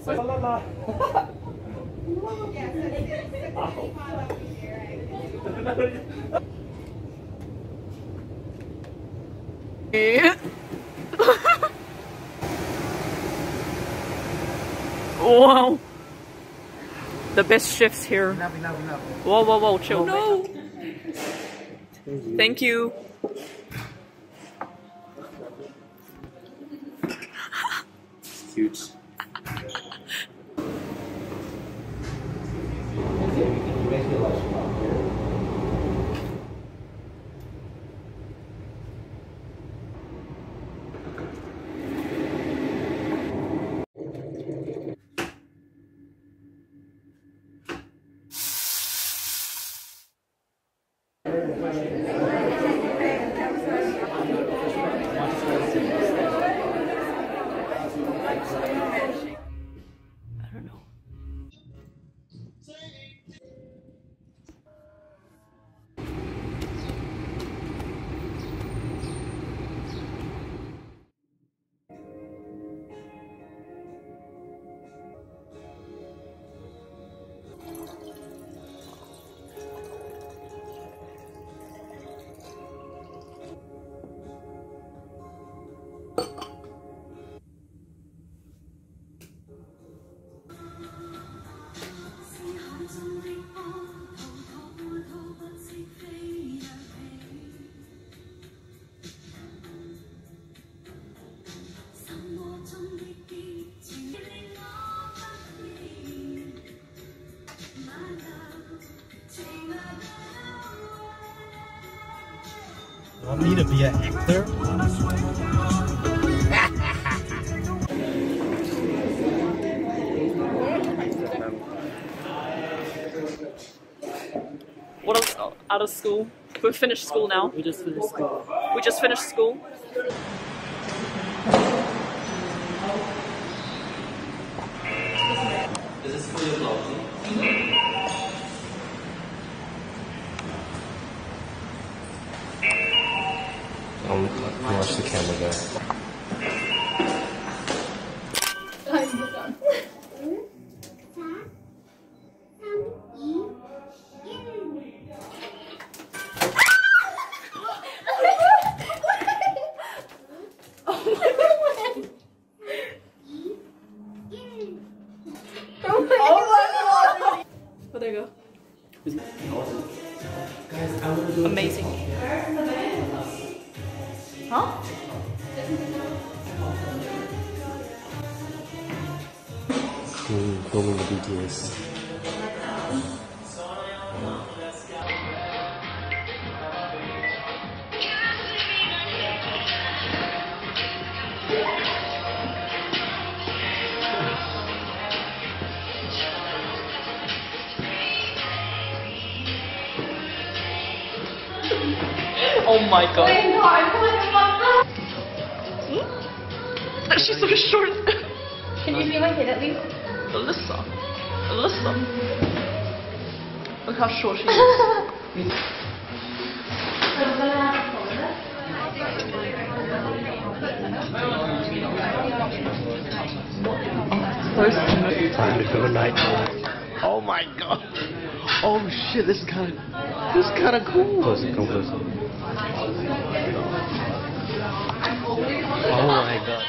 Wow. The best chefs here. Whoa, whoa, whoa, chill. No. Thank you. Huge. You want me to be an actor? What else? Out of school? We've finished school now. We just finished school. We just finished school. Is this for your vlog? Watch the camera there. Oh, there you go. Guys, I want to do Amazing. Huh? Filming the BTS. Oh my god. She's so short. Can you see my kid at least? Alyssa. Alyssa. Look how short she is. First Time to go night. Oh my god. Oh shit, this is kind of cool. Closer, come closer. Oh my god.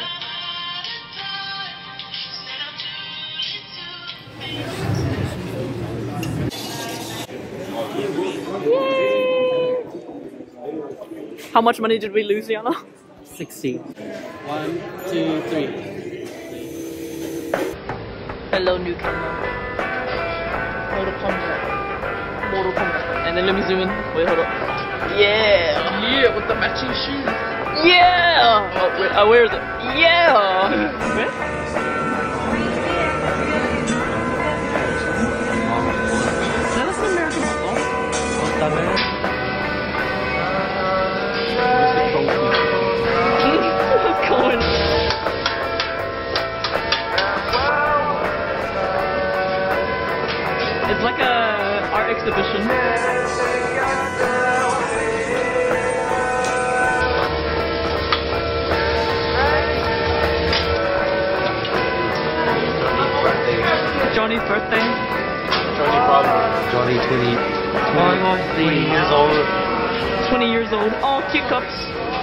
How much money did we lose, Yana? 60. 1, 2, 3. Hello, new camera. Mortal Kombat. Mortal Kombat. And then let me zoom in. Wait, hold up. Yeah! Yeah, with the matching shoes. Yeah! Oh, wait, where is it? Yeah! Where? That's an American football. What's going on? It's like a art exhibition. Johnny's birthday? Johnny probably. Johnny 20 years old. 20 years old. Oh, cute cups.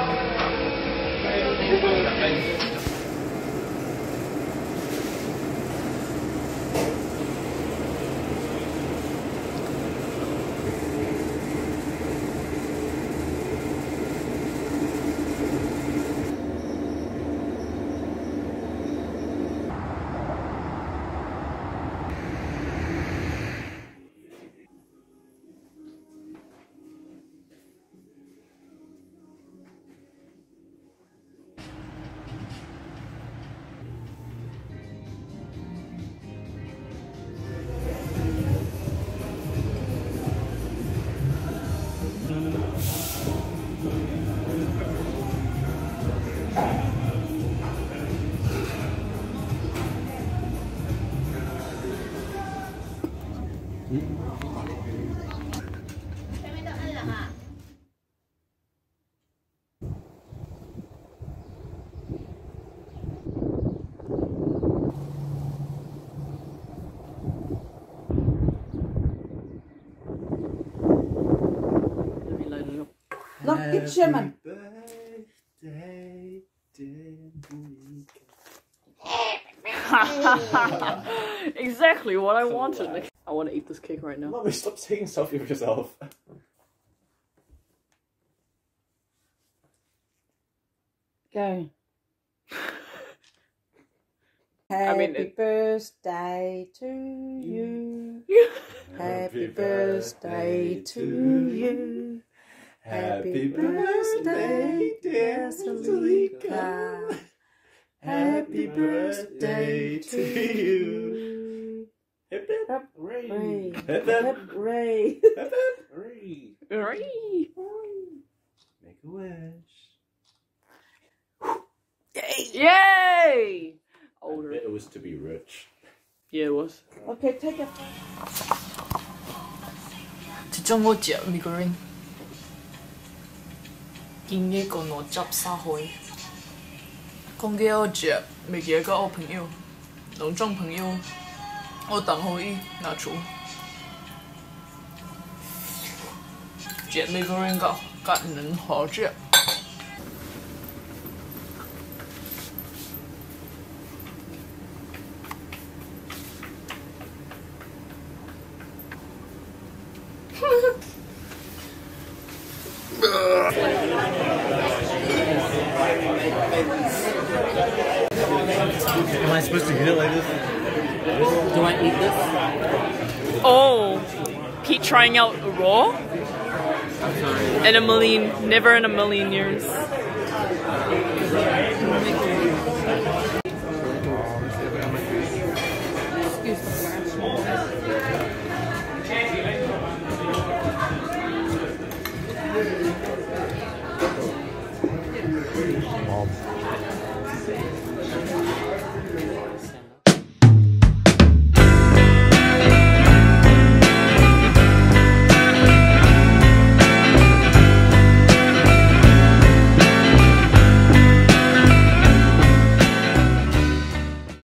Look, get shimming. Exactly what I wanted. I want to eat this cake right now. Mommy, stop taking selfie of yourself. Go. Happy birthday to you. Happy birthday to you. Happy birthday, dear Salika. Happy birthday to you. Hip hip hooray. Hip Hip hip hip hooray. hip hip hooray. Hooray! Make a wish. Yay! Older. It was to be rich. Yeah, it was. Okay, take it. 即將我食美國人，今日個我執沙開，講嘅我食未記個我朋友，兩種朋友，我等可以拿出，食美國人個能好食。 Am I supposed to hit it like this? Do I eat this? Oh, Pete trying out raw? In a million, never in a million years.